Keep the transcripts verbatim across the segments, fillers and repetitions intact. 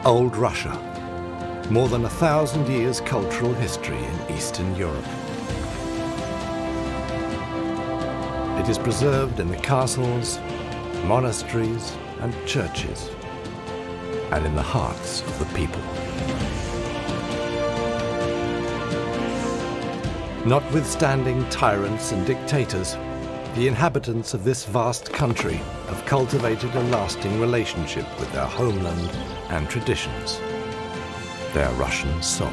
Old Russia, more than a thousand years cultural history in Eastern Europe. It is preserved in the castles, monasteries and churches, and in the hearts of the people. Notwithstanding tyrants and dictators, the inhabitants of this vast country have cultivated a lasting relationship with their homeland and traditions, their Russian soul.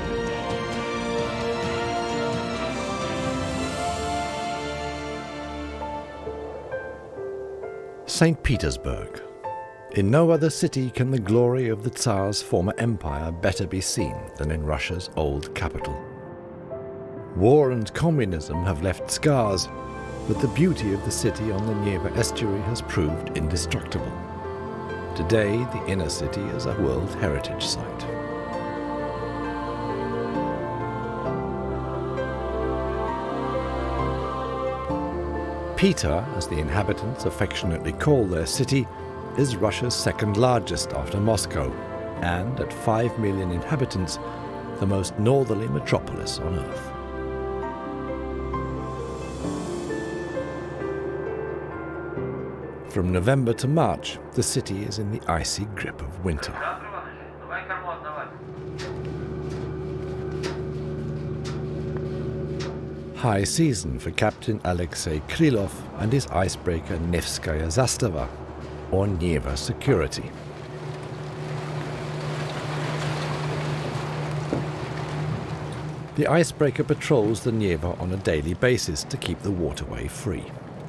Saint Petersburg. In no other city can the glory of the Tsar's former empire better be seen than in Russia's old capital. War and communism have left scars, but the beauty of the city on the Neva estuary has proved indestructible. Today, the inner city is a World Heritage Site. Peter, as the inhabitants affectionately call their city, is Russia's second largest after Moscow, and at five million inhabitants, the most northerly metropolis on Earth. From November to March, the city is in the icy grip of winter. High season for Captain Alexei Krylov and his icebreaker Nevskaya Zastava, or Neva Security. The icebreaker patrols the Neva on a daily basis to keep the waterway free.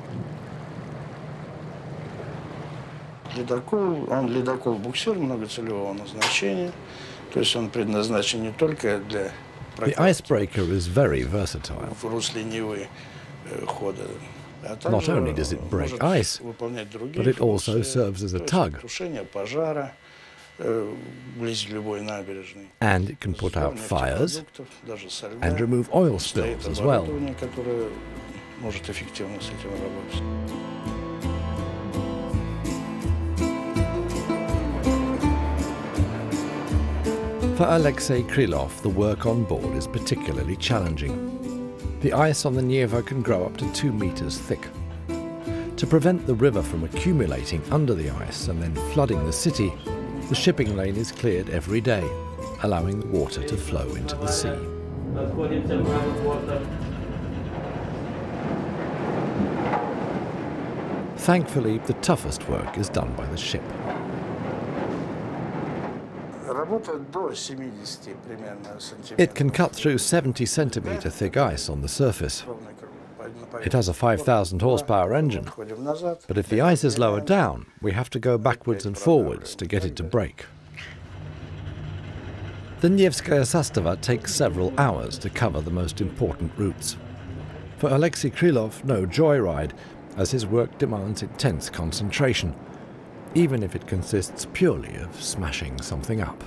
Ледокол, он ледокол-буксир многоцелевого назначения, то есть он предназначен не только для The icebreaker is very versatile. в русле Невы хода. Not only does it break ice, but it also serves as a tug. Тушение пожара вблизи любой набережной. And it can put out fires and remove oil spills as well. Которое может эффективно с этим работать. For Alexei Krylov, the work on board is particularly challenging. The ice on the Neva can grow up to two meters thick. To prevent the river from accumulating under the ice and then flooding the city, the shipping lane is cleared every day, allowing the water to flow into the sea. Thankfully, the toughest work is done by the ship. It can cut through seventy centimeter thick ice on the surface. It has a five thousand horsepower engine, but if the ice is lower down, we have to go backwards and forwards to get it to break. The Nevskaya Zastava takes several hours to cover the most important routes. For Alexei Krylov, no joyride, as his work demands intense concentration, even if it consists purely of smashing something up.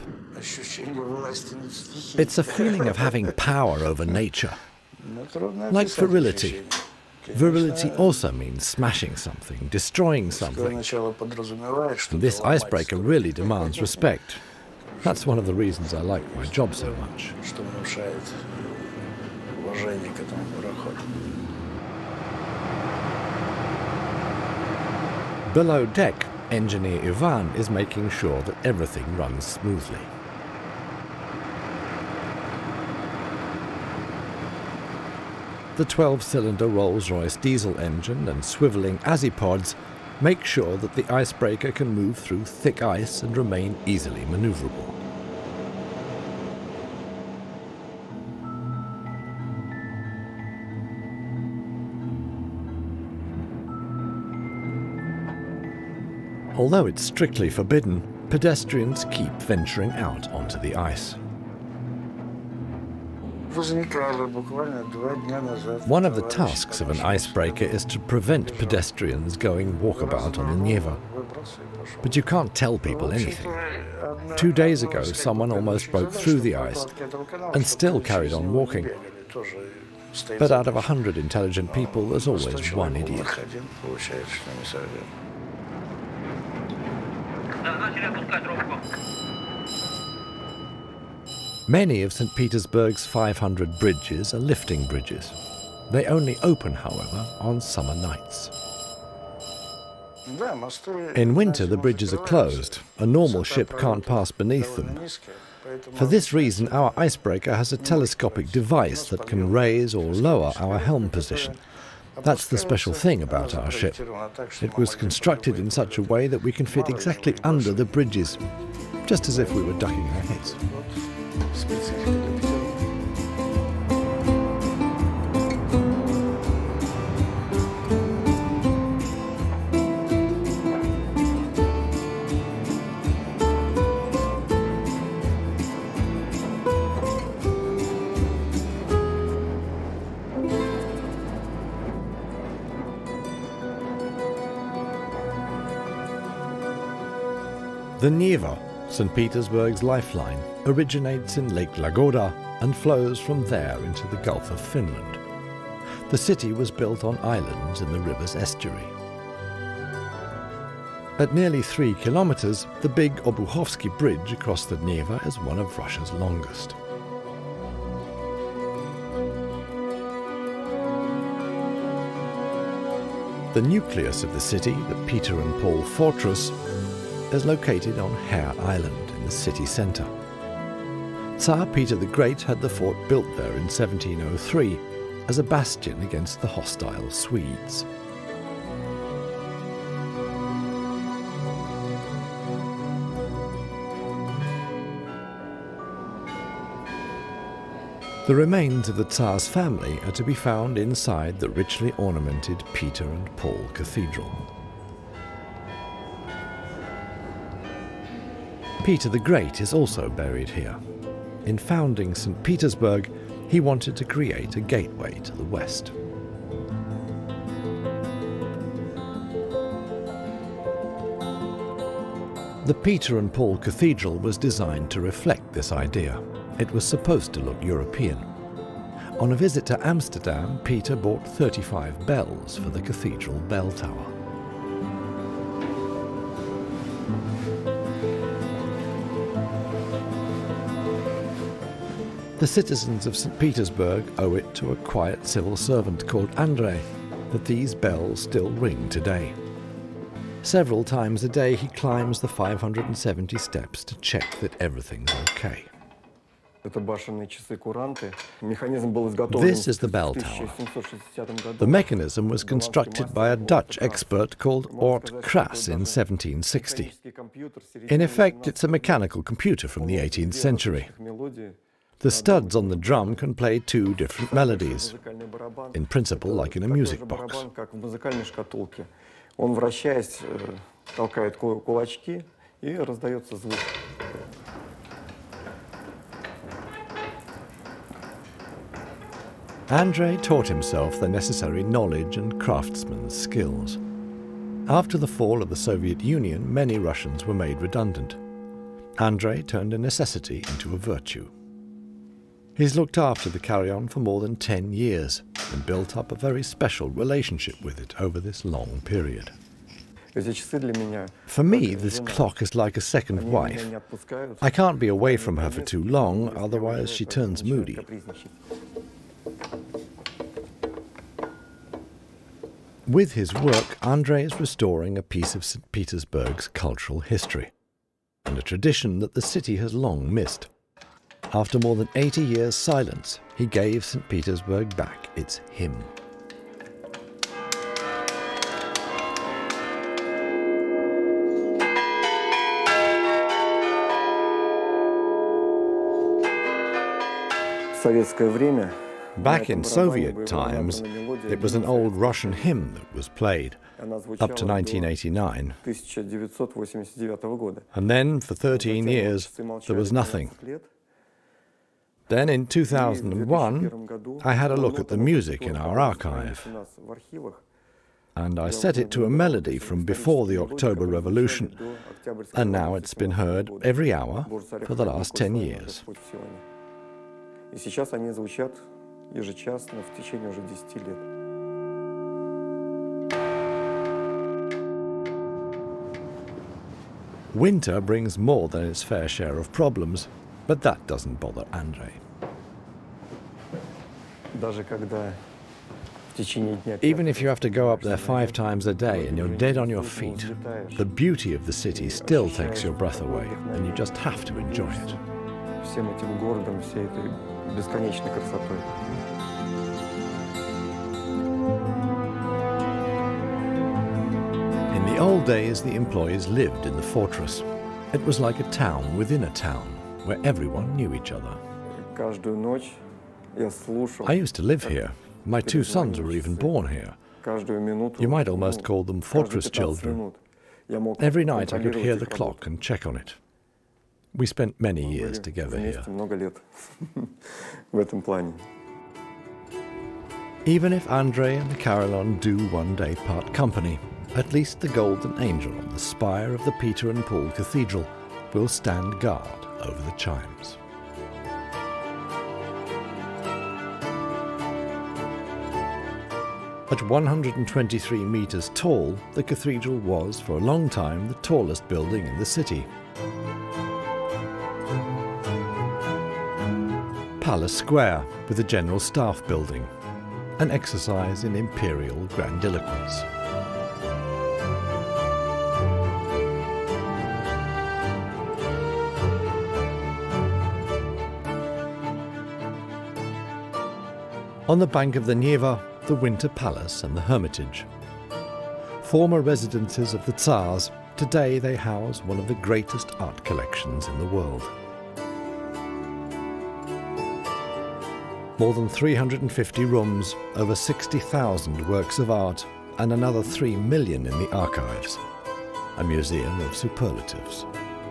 It's a feeling of having power over nature, like virility. Virility also means smashing something, destroying something. And this icebreaker really demands respect. That's one of the reasons I like my job so much. Below deck, engineer Ivan is making sure that everything runs smoothly. The twelve cylinder Rolls-Royce diesel engine and swivelling azipods make sure that the icebreaker can move through thick ice and remain easily maneuverable. Although it's strictly forbidden, pedestrians keep venturing out onto the ice. One of the tasks of an icebreaker is to prevent pedestrians going walkabout on the Neva. But you can't tell people anything. Two days ago, someone almost broke through the ice and still carried on walking. But out of a hundred intelligent people, there's always one idiot. Many of Saint Petersburg's five hundred bridges are lifting bridges. They only open, however, on summer nights. In winter, the bridges are closed. A normal ship can't pass beneath them. For this reason, our icebreaker has a telescopic device that can raise or lower our helm position. That's the special thing about our ship. It was constructed in such a way that we can fit exactly under the bridges, just as if we were ducking our heads. The Neva, Saint Petersburg's lifeline, originates in Lake Lagoda and flows from there into the Gulf of Finland. The city was built on islands in the river's estuary. At nearly three kilometers, the big Obuhovsky Bridge across the Neva is one of Russia's longest. The nucleus of the city, the Peter and Paul Fortress, is located on Hare Island in the city centre. Tsar Peter the Great had the fort built there in seventeen oh three as a bastion against the hostile Swedes. The remains of the Tsar's family are to be found inside the richly ornamented Peter and Paul Cathedral. Peter the Great is also buried here. In founding Saint Petersburg, he wanted to create a gateway to the West. The Peter and Paul Cathedral was designed to reflect this idea. It was supposed to look European. On a visit to Amsterdam, Peter bought thirty-five bells for the cathedral bell tower. The citizens of Saint Petersburg owe it to a quiet civil servant called Andrei that these bells still ring today. Several times a day he climbs the five hundred seventy steps to check that everything's okay. This is the bell tower. The mechanism was constructed by a Dutch expert called Ort Kras in seventeen sixty. In effect, it's a mechanical computer from the eighteenth century. The studs on the drum can play two different melodies, in principle like in a music box. Andrei taught himself the necessary knowledge and craftsman's skills. After the fall of the Soviet Union, many Russians were made redundant. Andrei turned a necessity into a virtue. He's looked after the carry-on for more than ten years and built up a very special relationship with it over this long period. For me, this clock is like a second wife. I can't be away from her for too long, otherwise she turns moody. With his work, Andrei is restoring a piece of Saint Petersburg's cultural history, and a tradition that the city has long missed. After more than eighty years' silence, he gave Saint Petersburg back its hymn. Back in Soviet times, it was an old Russian hymn that was played, up to nineteen eighty-nine. And then, for thirteen years, there was nothing. Then in two thousand one, I had a look at the music in our archive, and I set it to a melody from before the October Revolution, and now it's been heard every hour for the last ten years. Winter brings more than its fair share of problems. But that doesn't bother Andrei. Even if you have to go up there five times a day and you're dead on your feet, the beauty of the city still takes your breath away, and you just have to enjoy it. In the old days, the employees lived in the fortress. It was like a town within a town, where everyone knew each other. I used to live here. My two sons were even born here. You might almost call them fortress children. Every night I could hear the clock and check on it. We spent many years together here. Even if Andrei and the Carillon do one day part company, at least the golden angel on the spire of the Peter and Paul Cathedral will stand guard over the chimes. At one hundred twenty-three meters tall, the cathedral was, for a long time, the tallest building in the city. Palace Square, with the General Staff Building, an exercise in imperial grandiloquence. On the bank of the Neva, the Winter Palace and the Hermitage. Former residences of the Tsars, today they house one of the greatest art collections in the world. More than three hundred fifty rooms, over sixty thousand works of art, and another three million in the archives. A museum of superlatives.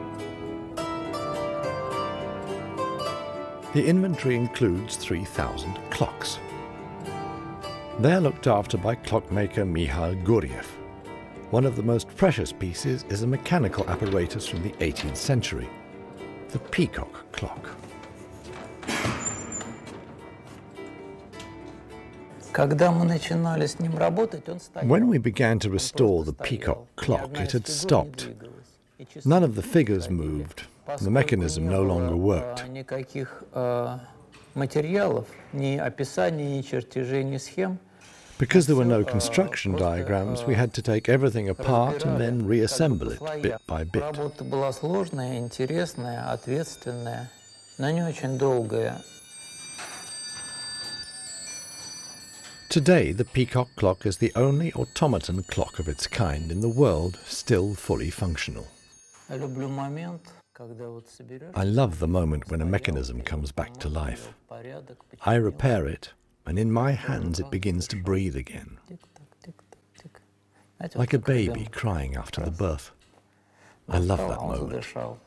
The inventory includes three thousand clocks. They are looked after by clockmaker Mikhail Guriev. One of the most precious pieces is a mechanical apparatus from the eighteenth century, the peacock clock. When we began to restore the peacock clock, it had stopped. None of the figures moved. The mechanism no longer worked. Because there were no construction diagrams, we had to take everything apart and then reassemble it bit by bit. Today, the peacock clock is the only automaton clock of its kind in the world still fully functional. I love the moment when a mechanism comes back to life. I repair it, and in my hands it begins to breathe again, like a baby crying after the birth. I love that moment.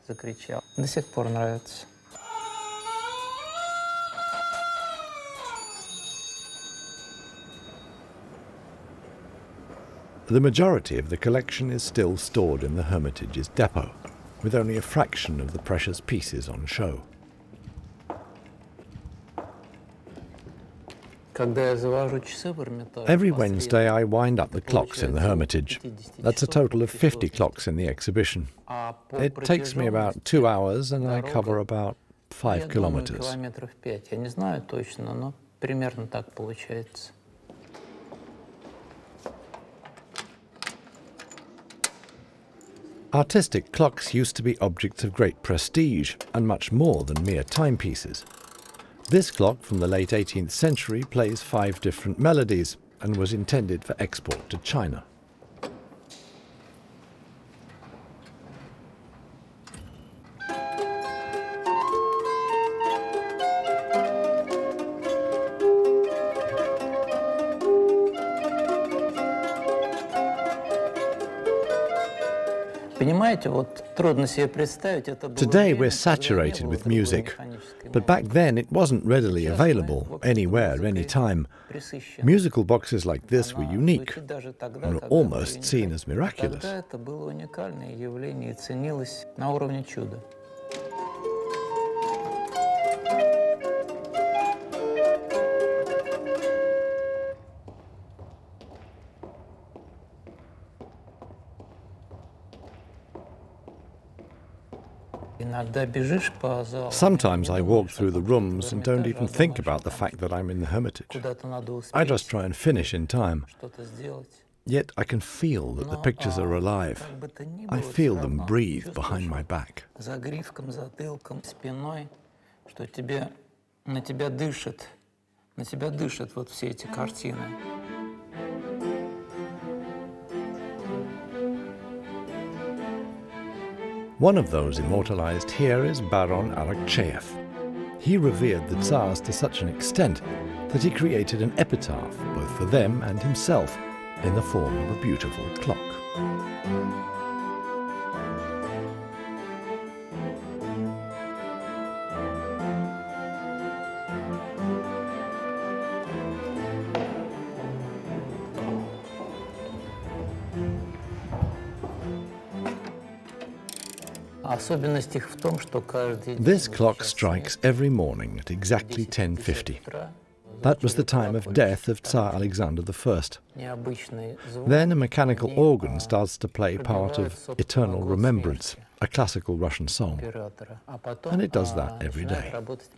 The majority of the collection is still stored in the Hermitage's depot, with only a fraction of the precious pieces on show. Every Wednesday I wind up the clocks in the Hermitage. That's a total of fifty clocks in the exhibition. It takes me about two hours and I cover about five kilometers. Artistic clocks used to be objects of great prestige and much more than mere timepieces. This clock from the late eighteenth century plays five different melodies and was intended for export to China. Today we're saturated with music, but back then it wasn't readily available anywhere, anytime. Musical boxes like this were unique and were almost seen as miraculous. Sometimes I walk through the rooms and don't even think about the fact that I'm in the hermitage. I just try and finish in time. Yet I can feel that the pictures are alive. I feel them breathe behind my back. One of those immortalized here is Baron Arakcheyev. He revered the Tsars to such an extent that he created an epitaph both for them and himself in the form of a beautiful clock. This clock strikes every morning at exactly ten fifty. That was the time of death of Tsar Alexander the First. Then a mechanical organ starts to play part of Eternal Remembrance, a classical Russian song. And it does that every day.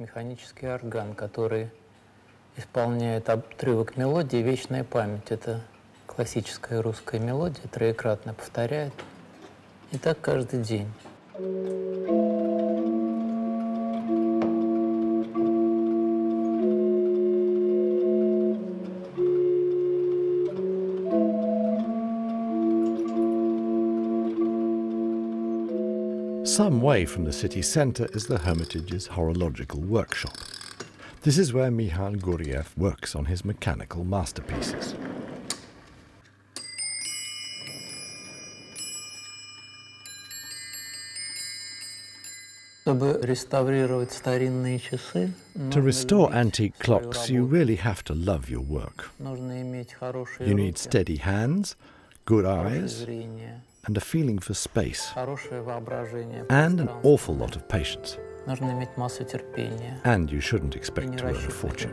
Some way from the city centre is the Hermitage's horological workshop. This is where Mikhail Guriev works on his mechanical masterpieces. To restore antique clocks, you really have to love your work. You need steady hands, good eyes, and a feeling for space, and an awful lot of patience. And you shouldn't expect to earn a fortune.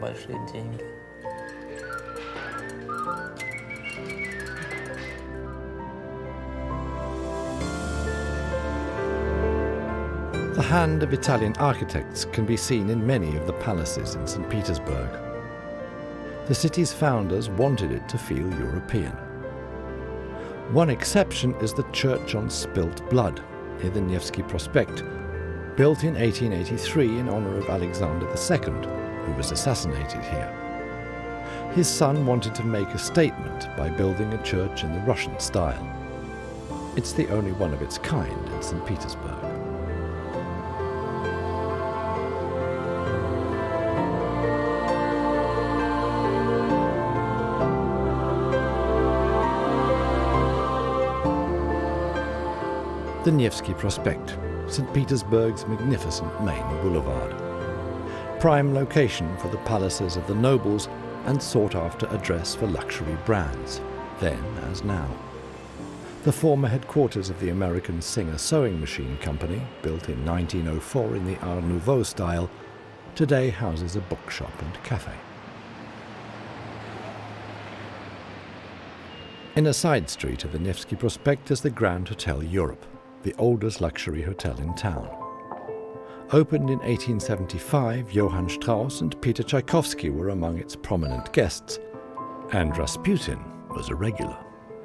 The hand of Italian architects can be seen in many of the palaces in Saint Petersburg. The city's founders wanted it to feel European. One exception is the Church on Spilt Blood, near the Nevsky Prospect, built in eighteen eighty-three in honor of Alexander the Second, who was assassinated here. His son wanted to make a statement by building a church in the Russian style. It's the only one of its kind in Saint Petersburg. The Nevsky Prospect, Saint Petersburg's magnificent main boulevard. Prime location for the palaces of the nobles and sought-after address for luxury brands, then as now. The former headquarters of the American Singer Sewing Machine Company, built in nineteen oh four in the Art Nouveau style, today houses a bookshop and cafe. In a side street of the Nevsky Prospect is the Grand Hotel Europe, the oldest luxury hotel in town. Opened in eighteen seventy-five, Johann Strauss and Peter Tchaikovsky were among its prominent guests, and Rasputin was a regular.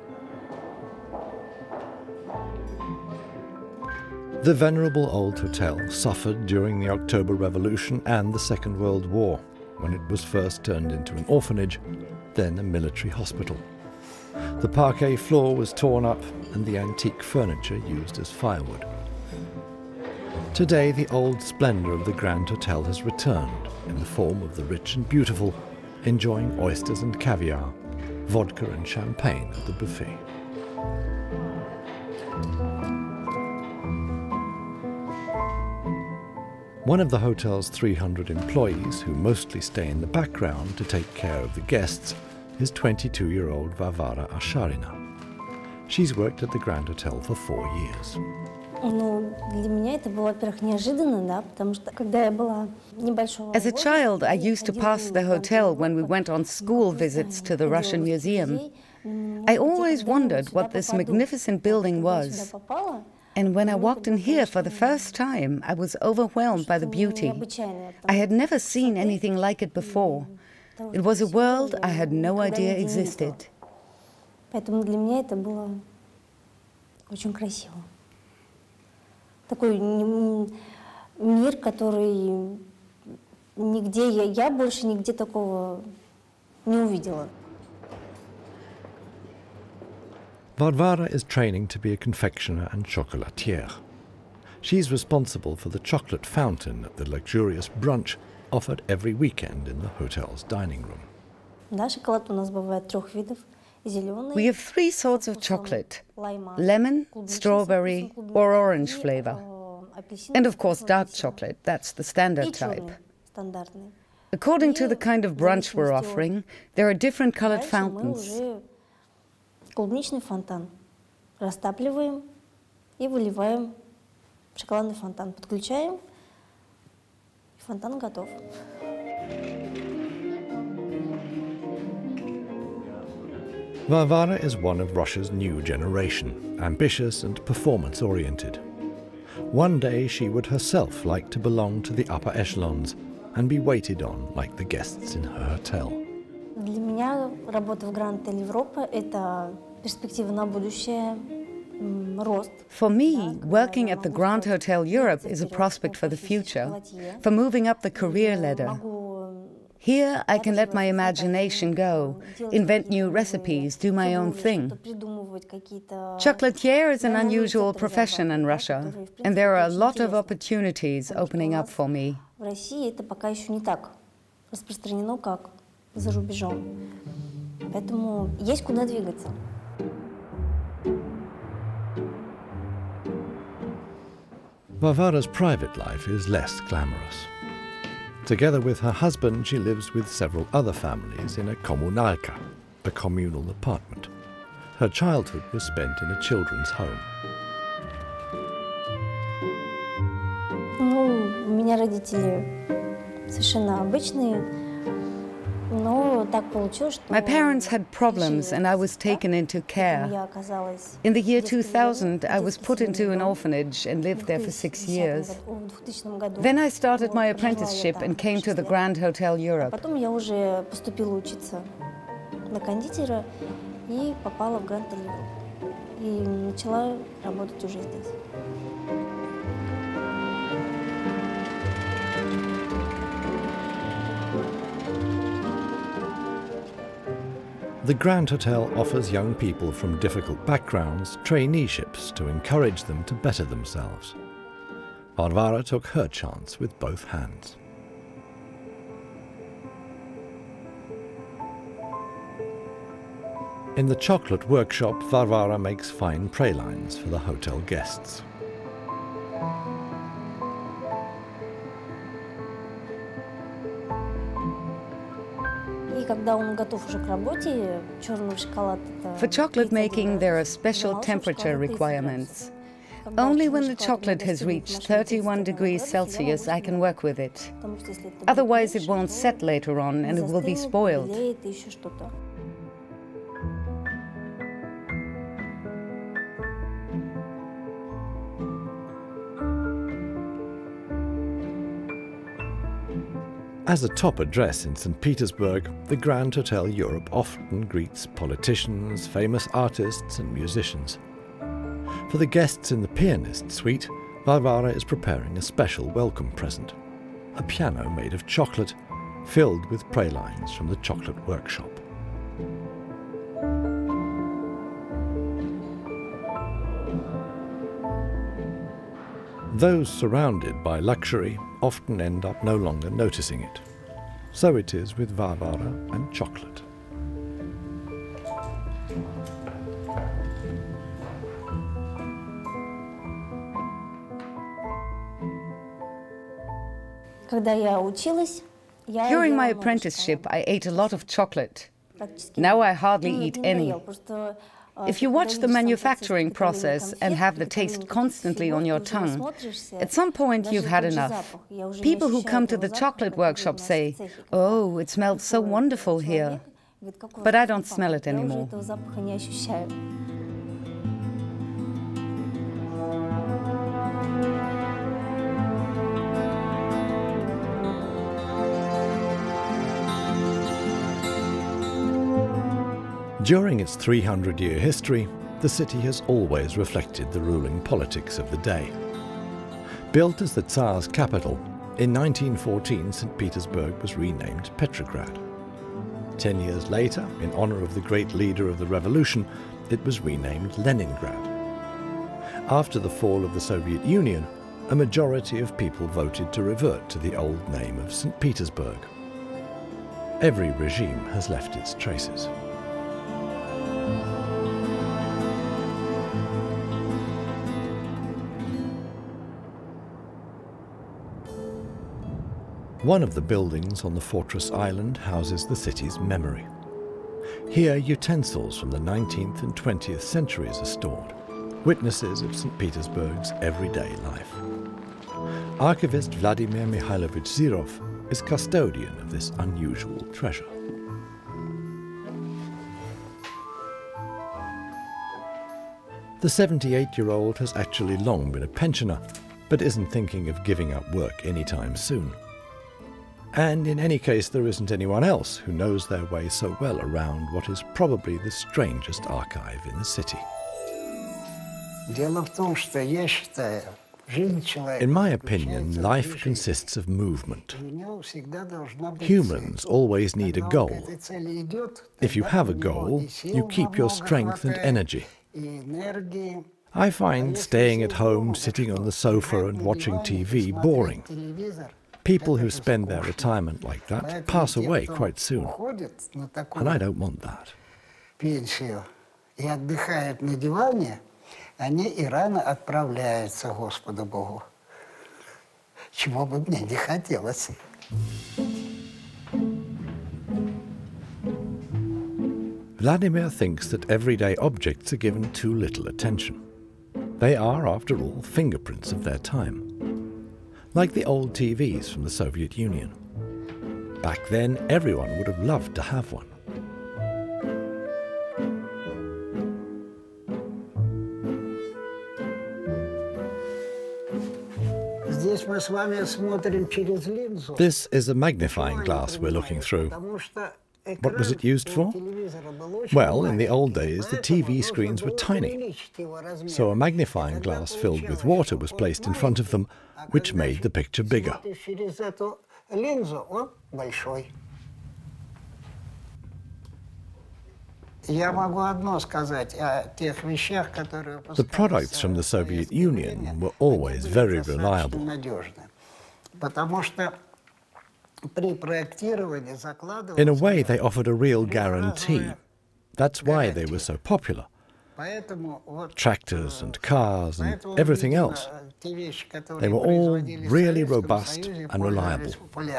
The venerable old hotel suffered during the October Revolution and the Second World War, when it was first turned into an orphanage, then a military hospital. The parquet floor was torn up and the antique furniture used as firewood. Today, the old splendour of the Grand Hotel has returned in the form of the rich and beautiful, enjoying oysters and caviar, vodka and champagne at the buffet. One of the hotel's three hundred employees, who mostly stay in the background to take care of the guests, is twenty-two-year-old Varvara Asharina. She's worked at the Grand Hotel for four years. As a child, I used to pass the hotel when we went on school visits to the Russian Museum. I always wondered what this magnificent building was. And when I walked in here for the first time, I was overwhelmed by the beauty. I had never seen anything like it before. It was a world I had no idea existed. Поэтому для меня это было очень красиво. Такой мир, который нигде, я, я больше нигде такого не увидела. Varvara is training to be a confectioner and chocolatier. She's responsible for the chocolate fountain at the luxurious brunch offered every weekend in the hotel's dining room. Да, шоколад у нас бывает трех видов. We have three sorts of chocolate: lemon, strawberry, or orange flavor. And of course dark chocolate, that's the standard type. According to the kind of brunch we're offering, there are different colored fountains. Клубничный фонтан. Растапливаем и выливаем в шоколадный фонтан. Подключаем, и фонтан готов. Varvara is one of Russia's new generation, ambitious and performance-oriented. One day she would herself like to belong to the upper echelons and be waited on like the guests in her hotel. Для меня работа в Grand Hotel Европа – это перспектива на будущее, рост. For me, working at the Grand Hotel Europe is a prospect for the future, for moving up the career ladder. Here I can let my imagination go, invent new recipes, do my own thing. Chocolatier is an unusual profession in Russia, and there are a lot of opportunities opening up for me. В России это пока еще не так распространено, как за рубежом. Поэтому есть куда двигаться. Varvara's private life is less glamorous. Together with her husband, she lives with several other families in a kommunalka, a communal apartment. Her childhood was spent in a children's home. Ну, у меня родители совершенно обычные, но так получилось, что My parents had problems and I was taken into care. In the year two thousand, I was put into an orphanage and lived there for six years. Then I started my apprenticeship and came to the Grand Hotel Europe. Потом я уже поступила учиться на кондитера и попала в Grand Hotel Europe. И начала работать уже здесь. The Grand Hotel offers young people from difficult backgrounds traineeships to encourage them to better themselves. Varvara took her chance with both hands. In the chocolate workshop, Varvara makes fine pralines for the hotel guests. For chocolate making, there are special temperature requirements. Only when the chocolate has reached thirty-one degrees Celsius, I can work with it. Otherwise, it won't set later on and it will be spoiled. As a top address in Saint Petersburg, the Grand Hotel Europe often greets politicians, famous artists and musicians. For the guests in the pianist suite, Varvara is preparing a special welcome present, a piano made of chocolate, filled with pralines from the chocolate workshop. Those surrounded by luxury often end up no longer noticing it. So it is with Varvara and chocolate. During my apprenticeship, I ate a lot of chocolate. Now I hardly eat any. If you watch the manufacturing process and have the taste constantly on your tongue, at some point you've had enough. People who come to the chocolate workshop say, "Oh, it smells so wonderful here." But I don't smell it anymore. During its three hundred year history, the city has always reflected the ruling politics of the day. Built as the Tsar's capital, in nineteen fourteen Saint Petersburg was renamed Petrograd. Ten years later, in honor of the great leader of the revolution, it was renamed Leningrad. After the fall of the Soviet Union, a majority of people voted to revert to the old name of Saint Petersburg. Every regime has left its traces. One of the buildings on the fortress island houses the city's memory. Here, utensils from the nineteenth and twentieth centuries are stored, witnesses of Saint Petersburg's everyday life. Archivist Vladimir Mikhailovich Zirov is custodian of this unusual treasure. The seventy-eight-year-old has actually long been a pensioner, but isn't thinking of giving up work anytime soon. And in any case, there isn't anyone else who knows their way so well around what is probably the strangest archive in the city. In my opinion, life consists of movement. Humans always need a goal. If you have a goal, you keep your strength and energy. I find staying at home, sitting on the sofa and watching T V boring. People who spend their retirement like that pass away quite soon, and I don't want that. Vladimir thinks that everyday objects are given too little attention. They are, after all, fingerprints of their time. Like the old T Vs from the Soviet Union. Back then, everyone would have loved to have one. This is a magnifying glass we're looking through. What was it used for? Well, in the old days, the T V screens were tiny, so a magnifying glass filled with water was placed in front of them, which made the picture bigger. The products from the Soviet Union were always very reliable. In a way, they offered a real guarantee. That's why they were so popular. Tractors and cars and everything else. They were all really robust and reliable.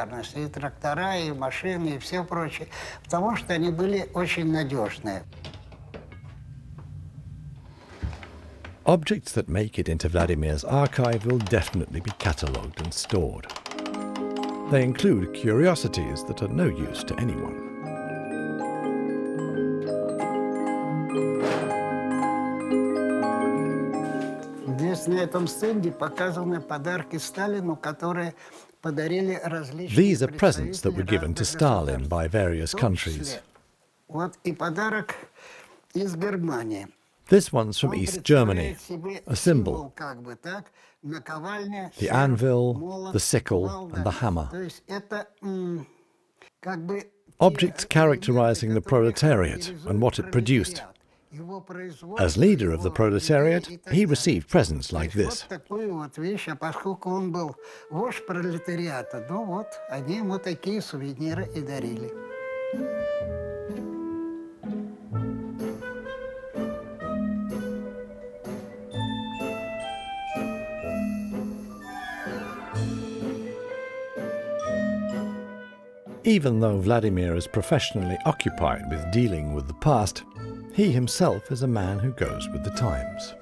Objects that make it into Vladimir's archive will definitely be catalogued and stored. They include curiosities that are no use to anyone. These are presents that were given to Stalin by various countries. This one's from East Germany, a symbol. The anvil, the sickle, and the hammer. Objects characterizing the proletariat and what it produced. As leader of the proletariat, he received presents like this. Even though Vladimir is professionally occupied with dealing with the past, he himself is a man who goes with the times.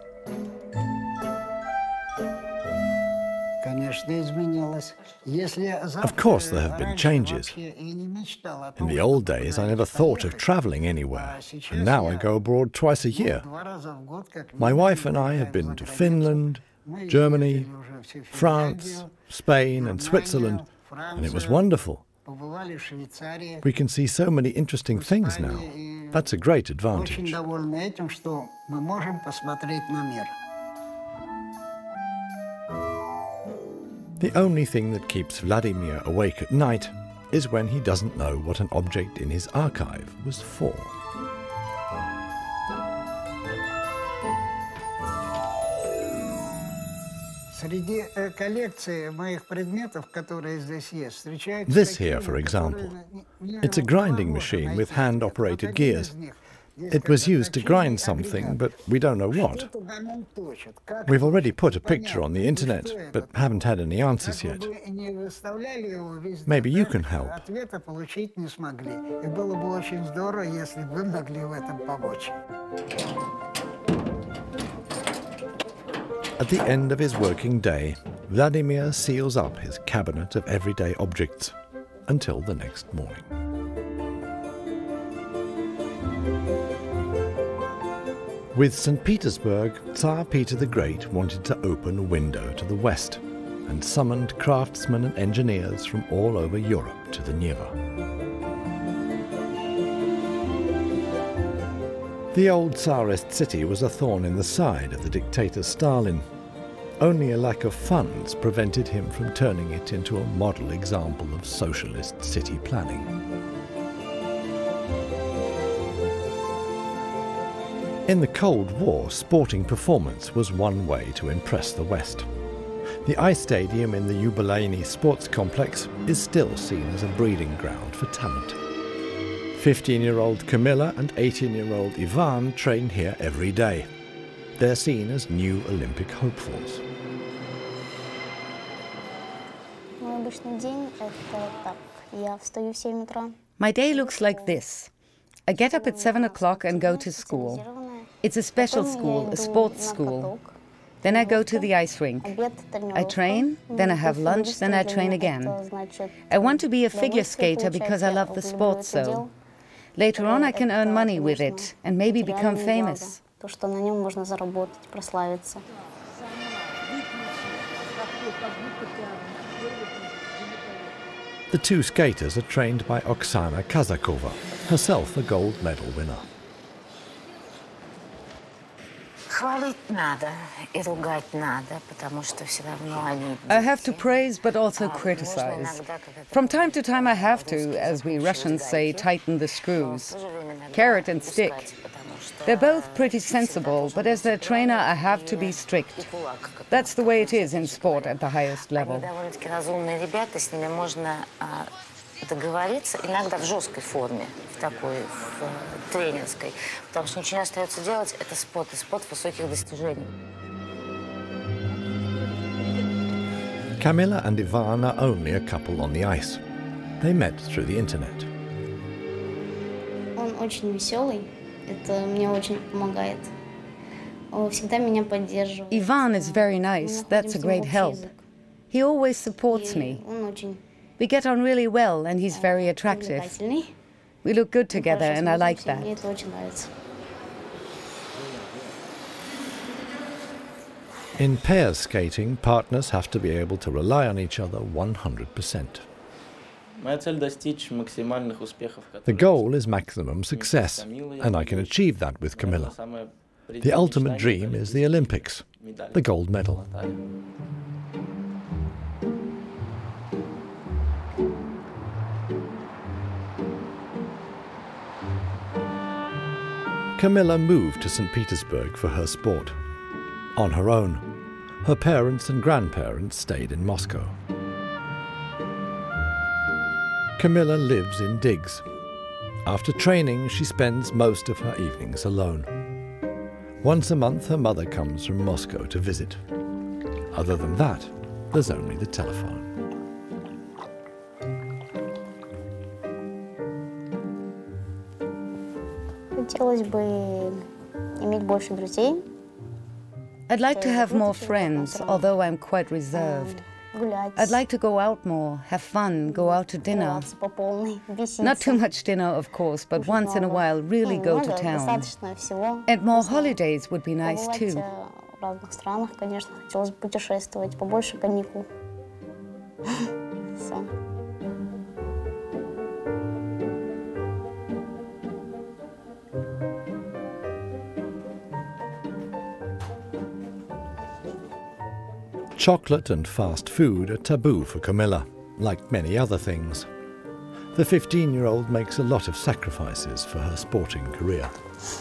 Of course there have been changes. In the old days I never thought of travelling anywhere, and now I go abroad twice a year. My wife and I have been to Finland, Germany, France, Spain and Switzerland, and it was wonderful. We can see so many interesting things now. That's a great advantage. Очень довольны этим, что мы можем посмотреть на мир. The only thing that keeps Vladimir awake at night is when he doesn't know what an object in his archive was for. Среди коллекции моих предметов, которые здесь есть, встречаются This here, for example. It's a grinding machine with hand-operated gears. It was used to grind something, but we don't know what. We've already put a picture on the internet, but haven't had any answers yet. Maybe you can help. At the end of his working day, Vladimir seals up his cabinet of everyday objects until the next morning. With Saint Petersburg, Tsar Peter the Great wanted to open a window to the west and summoned craftsmen and engineers from all over Europe to the Neva. The old Tsarist city was a thorn in the side of the dictator Stalin. Only a lack of funds prevented him from turning it into a model example of socialist city planning. In the Cold War, sporting performance was one way to impress the West. The ice stadium in the Yubileyny Sports Complex is still seen as a breeding ground for talent. fifteen-year-old Camilla and eighteen-year-old Ivan train here every day. They're seen as new Olympic hopefuls. My day looks like this. I get up at seven o'clock and go to school. It's a special school, a sports school. Then I go to the ice rink. I train, then I have lunch, then I train again. I want to be a figure skater because I love the sport so. Later on I can earn money with it and maybe become famous. The two skaters are trained by Oksana Kazakova, herself a gold medal winner. I have to praise but also criticize. From time to time I have to, as we Russians say, tighten the screws. Carrot and stick. They're both pretty sensible, but as their trainer I have to be strict. That's the way it is in sport at the highest level. Договориться иногда в жесткой форме, в такой, в тренерской, потому что ничего не остается делать, это спорт, и спорт высоких достижений. Camilla and Ivan are only a couple on the ice. They met through the internet. Он очень веселый, это мне очень помогает. Он всегда меня поддерживает. Ivan is very nice, that's a great help. He always supports me. Он очень We get on really well and he's very attractive. We look good together and I like that. In pairs skating, partners have to be able to rely on each other one hundred percent. The goal is maximum success, and I can achieve that with Camilla. The ultimate dream is the Olympics, the gold medal. Camilla moved to Saint Petersburg for her sport. On her own. Her parents and grandparents stayed in Moscow. Camilla lives in digs. After training, she spends most of her evenings alone. Once a month, her mother comes from Moscow to visit. Other than that, there's only the telephone. Хотелось бы иметь больше друзей. I'd like to have more friends, although I'm quite reserved. I'd like to go out more, have fun, go out to dinner. Not too much dinner, of course, but once in a while really go to town. And more holidays would be nice too. В разных странах, конечно, хотелось бы путешествовать, побольше каникул. Все. Chocolate and fast food are taboo for Camilla, like many other things. The fifteen-year-old makes a lot of sacrifices for her sporting career.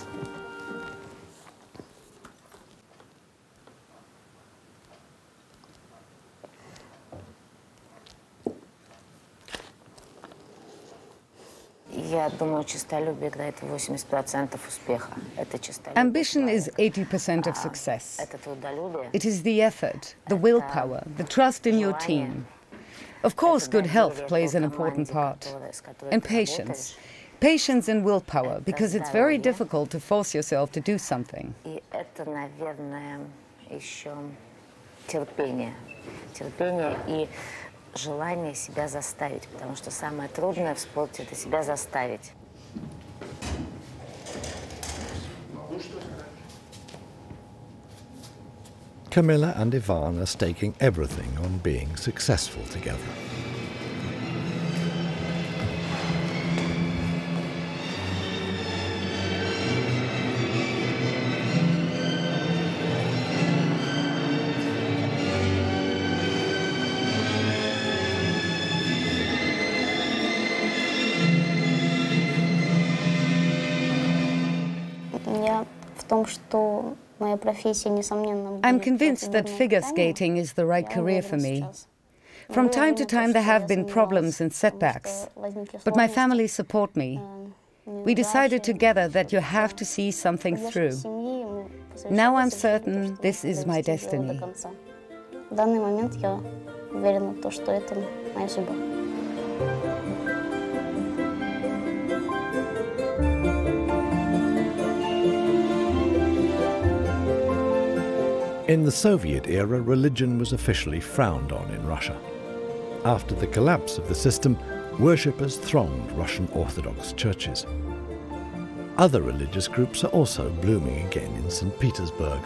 Ambition is eighty percent of success. It is the effort, the willpower, the trust in your team. Of course, good health plays an important part. And patience. Patience and willpower, because it's very difficult to force yourself to do something. Желание себя заставить, потому что самое трудное в спорте – это себя заставить. Camilla and Ivan are staking everything on being successful together. I'm convinced that figure skating is the right career for me. From time to time there have been problems and setbacks, but my family support me. We decided together that you have to see something through. Now I'm certain this is my destiny. In the Soviet era, religion was officially frowned on in Russia. After the collapse of the system, worshippers thronged Russian Orthodox churches. Other religious groups are also blooming again in Saint Petersburg.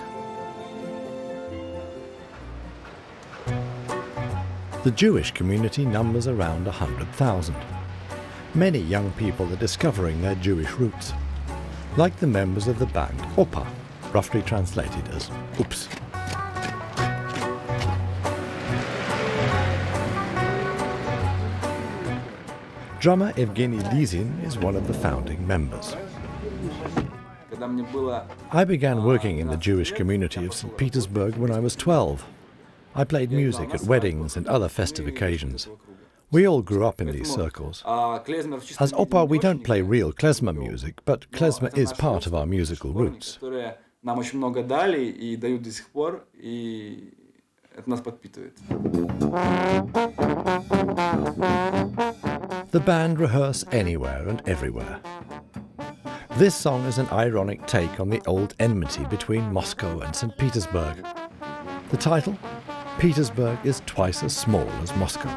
The Jewish community numbers around one hundred thousand. Many young people are discovering their Jewish roots, like the members of the band Opa, roughly translated as Oops. Drummer Evgeny Lizin is one of the founding members. I began working in the Jewish community of Saint Petersburg when I was twelve. I played music at weddings and other festive occasions. We all grew up in these circles. As Opa, we don't play real klezmer music, but klezmer is part of our musical roots. The band rehearse anywhere and everywhere. This song is an ironic take on the old enmity between Moscow and Saint Petersburg. The title? Petersburg is twice as small as Moscow.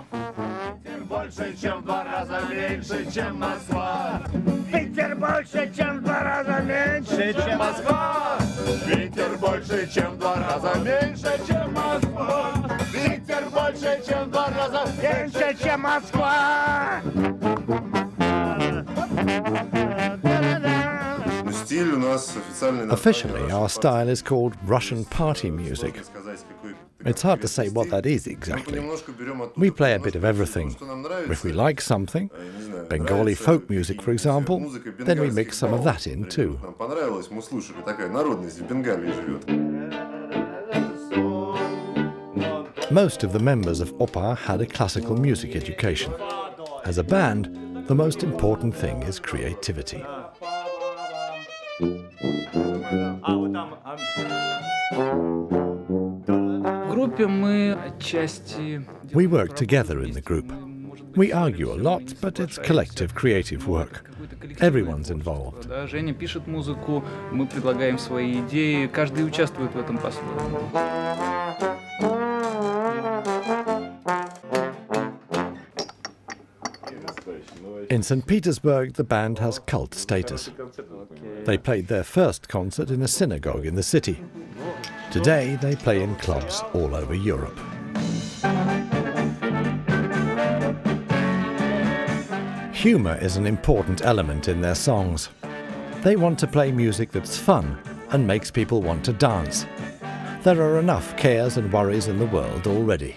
Officially, our style is called Russian party music. It's hard to say what that is exactly. We play a bit of everything. If we like something, Bengali folk music for example, then we mix some of that in too. Most of the members of Opa had a classical music education. As a band, the most important thing is creativity. We work together in the group. We argue a lot, but it's collective creative work. Everyone's involved. Женя пишет музыку, мы предлагаем свои идеи, каждый участвует в этом по-своему. In Saint Petersburg, the band has cult status. They played their first concert in a synagogue in the city. Today, they play in clubs all over Europe. Humor is an important element in their songs. They want to play music that's fun and makes people want to dance. There are enough cares and worries in the world already.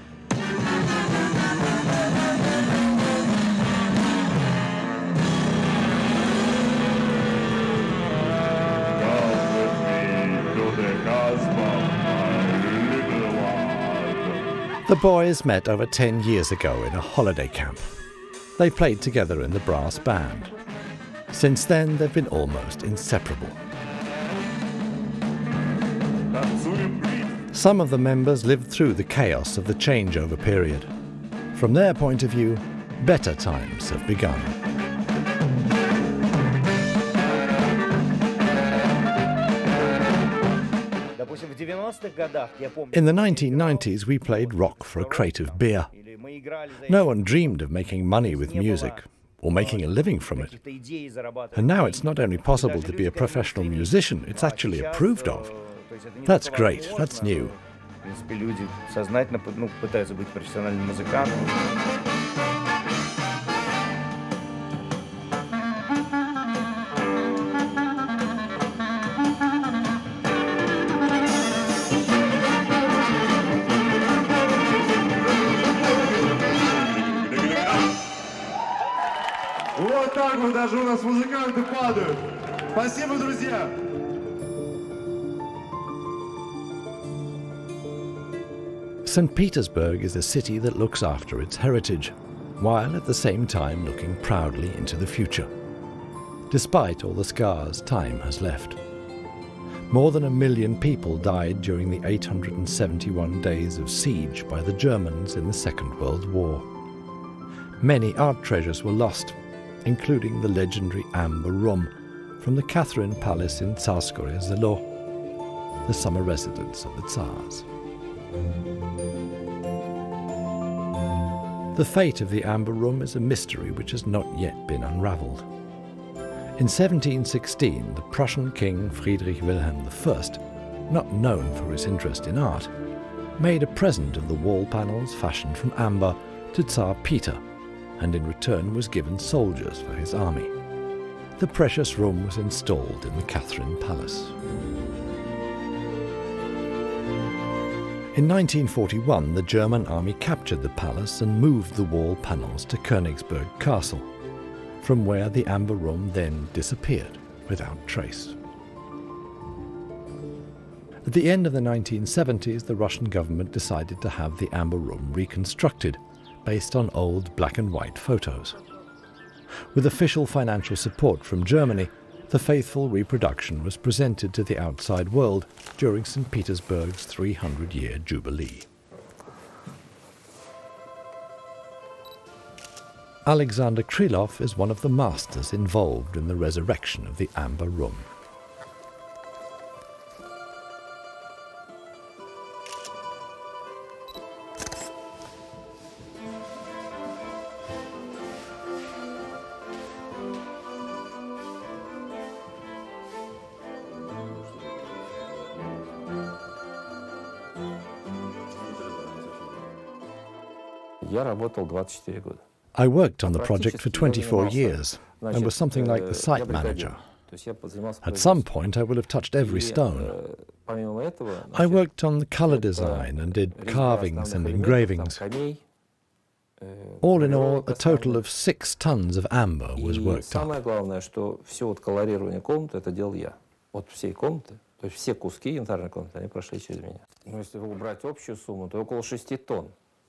The boys met over ten years ago in a holiday camp. They played together in the brass band. Since then, they've been almost inseparable. Some of the members lived through the chaos of the changeover period. From their point of view, better times have begun. In the nineteen nineties, we played rock for a crate of beer. No one dreamed of making money with music or making a living from it. And now it's not only possible to be a professional musician, it's actually approved of. That's great, that's new. Вот так вот даже у нас музыканты падают. Спасибо, друзья! Saint Petersburg is a city that looks after its heritage, while at the same time looking proudly into the future. Despite all the scars time has left. More than a million people died during the eight hundred seventy-one days of siege by the Germans in the Second World War. Many art treasures were lost, including the legendary Amber Room from the Catherine Palace in Tsarskoye Selo, the summer residence of the Tsars. The fate of the Amber Room is a mystery which has not yet been unravelled. In seventeen sixteen, the Prussian King Friedrich Wilhelm the First, not known for his interest in art, made a present of the wall panels fashioned from amber to Tsar Peter, and in return was given soldiers for his army. The precious room was installed in the Catherine Palace. In nineteen forty-one, the German army captured the palace and moved the wall panels to Königsberg Castle, from where the Amber Room then disappeared without trace. At the end of the nineteen seventies, the Russian government decided to have the Amber Room reconstructed based on old black and white photos. With official financial support from Germany, the faithful reproduction was presented to the outside world during Saint Petersburg's three hundred year jubilee. Alexander Krylov is one of the masters involved in the resurrection of the Amber Room. I worked on the project for twenty-four years and was something like the site manager. At some point I will have touched every stone. I worked on the color design and did carvings and engravings. All in all, a total of six tons of amber was worked up. Все куски янтарной комнаты, они прошли через меня. Но если убрать общую сумму, то около шести тонн.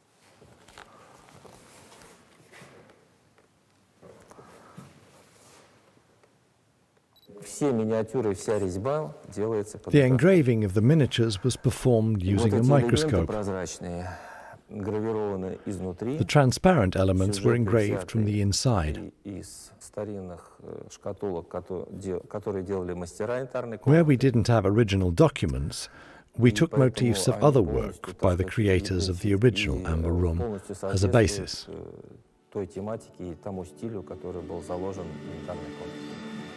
Все миниатюры и вся резьба делается под. The engraving of the miniatures was performed using a microscope. Прозрачные, гравированы изнутри. The transparent elements were engraved from the inside. Из старинных шкатулок, которые делали мастера янтарной комнаты. Where we didn't have original documents, we took motifs of other work by the creators of the original Amber Room as a basis. Той тематике и тому стилю, который был заложен в янтарной комнате.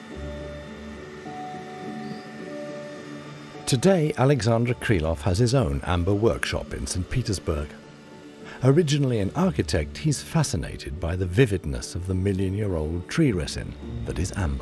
Today, Alexander Krylov has his own amber workshop in Saint Petersburg. Originally an architect, he's fascinated by the vividness of the million-year-old tree resin that is amber.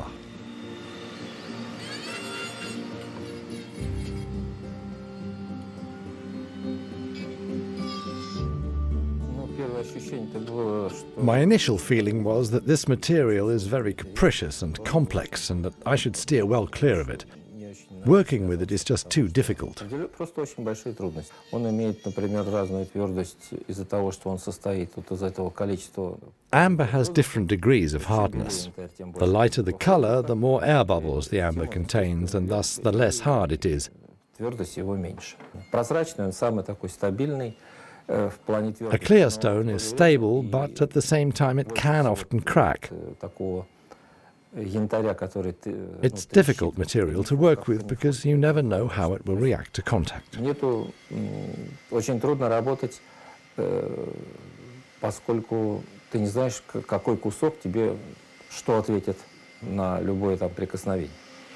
My initial feeling was that this material is very capricious and complex and that I should steer well clear of it. Working with it is just too difficult. Просто очень большие трудности. Он имеет, например, разную твердость из-за того, что он состоит вот из этого количества. Amber has different degrees of hardness. The lighter the color, the more air bubbles the amber contains, and thus the less hard it is. Твердость его меньше. Прозрачный, он самый такой стабильный. A clear stone is stable, but at the same time it can often crack. It's difficult material to work with because you never know how it will react to contact. Нету, очень трудно работать, поскольку ты не знаешь, какой кусок тебе что ответит на любое там прикосновение.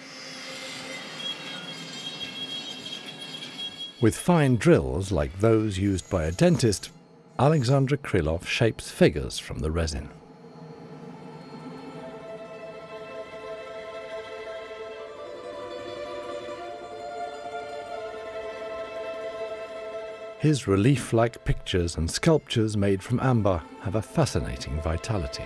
With fine drills like those used by a dentist, Alexandra Krylov shapes figures from the resin. His relief-like pictures and sculptures made from amber have a fascinating vitality.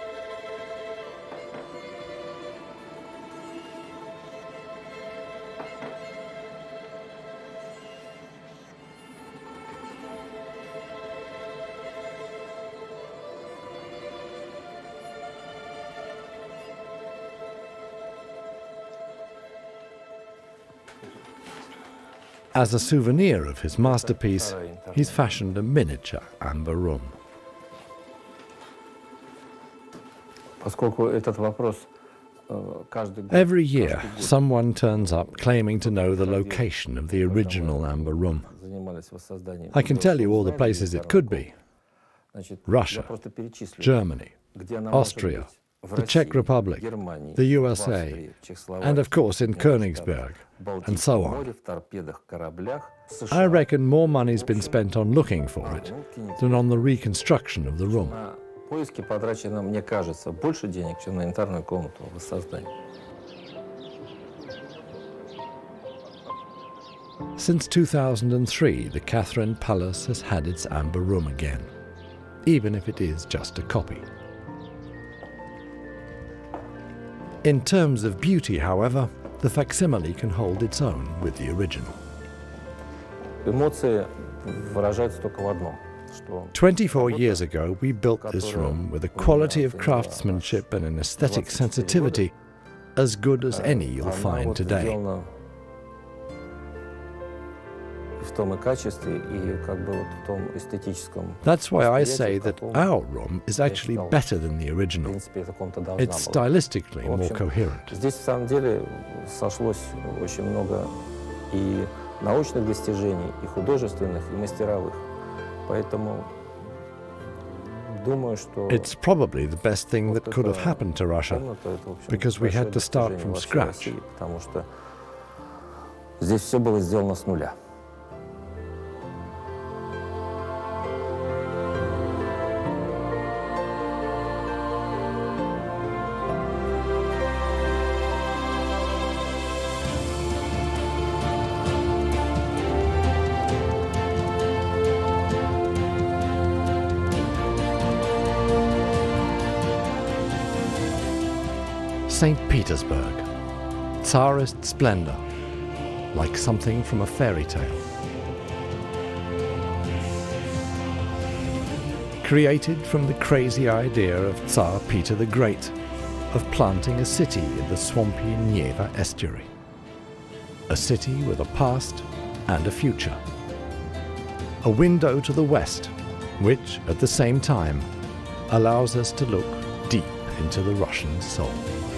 As a souvenir of his masterpiece, he's fashioned a miniature amber room. Every year, someone turns up claiming to know the location of the original amber room. I can tell you all the places it could be: Russia, Germany, Austria, the Czech Republic, the U S A, and of course in Königsberg, and so on. I reckon more money's been spent on looking for it than on the reconstruction of the room. Поиски потрачено, мне кажется, больше денег, чем на янтарную комнату воссоздания. Since two thousand three, the Catherine Palace has had its amber room again, even if it is just a copy. In terms of beauty, however, the facsimile can hold its own with the original. Эмоции выражаются только в одном. twenty-four years ago, we built this room with a quality of craftsmanship and an aesthetic sensitivity as good as any you'll find today. That's why I say that our room is actually better than the original. It's stylistically more coherent. Здесь, в самом деле, сошлось очень много и научных достижений, и художественных, и мастеровых. Поэтому думаю, что it's probably the best thing that could have happened to Russia, because we had to start from scratch. Потому что здесь все было сделано с нуля. Saint Petersburg, Tsarist splendor, like something from a fairy tale. Created from the crazy idea of Tsar Peter the Great of planting a city in the swampy Neva estuary. A city with a past and a future. A window to the west, which, at the same time, allows us to look deep into the Russian soul.